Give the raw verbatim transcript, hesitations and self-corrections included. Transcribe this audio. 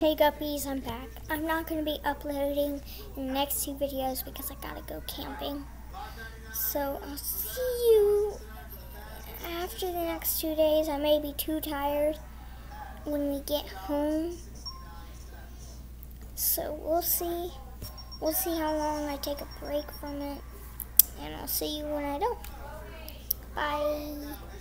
Hey guppies, I'm back. I'm not going to be uploading in the next two videos because I gotta go camping. So I'll see you after the next two days. I may be too tired when we get home. So we'll see. We'll see how long I take a break from it. And I'll see you when I don't. Bye.